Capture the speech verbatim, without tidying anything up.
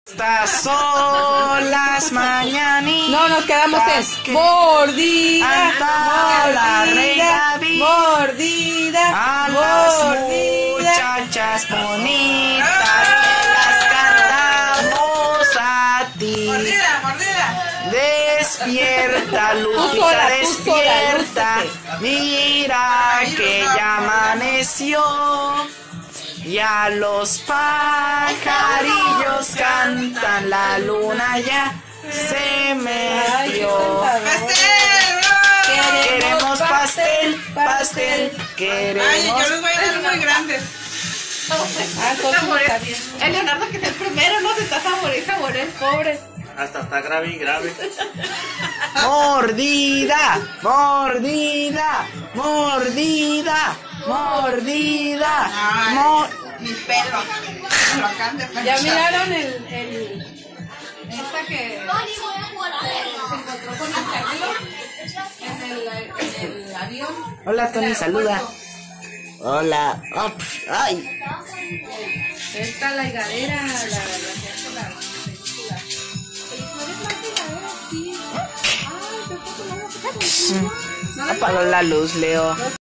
Estas son las mañanitas. No, nos quedamos en mordida, canta la reina mordida, mordida, a las mordida. muchachas bonitas que las cantamos a ti. Mordida, mordida. Despierta, Tú Lupita, sola, tú sola, despierta. lúcete. Mira que ya amaneció. Y a los pajarillos cantan, la luna ya se metió. ¡Pastel! Queremos pastel, pastel, Ay, queremos. yo los voy a dar muy grandes. Ah, entonces está bien. El Leonardo que es el primero, no se está saboreando, saboreando, pobre. Hasta está grave y grave. Mordida, mordida, mordida, mordida. Ay, Mor mi pelo. Me lo acaban de ¿Ya planchar. miraron el, el esta que se encontró con el Canelo en el, en el avión? Hola, Tony, saluda. Hola. Oh, pf, ay. Esta la higadera, la, la que hace la película. ¿Película de la higadera? Sí. Ay, pero ¿cómo no? Apagó la luz, Leo.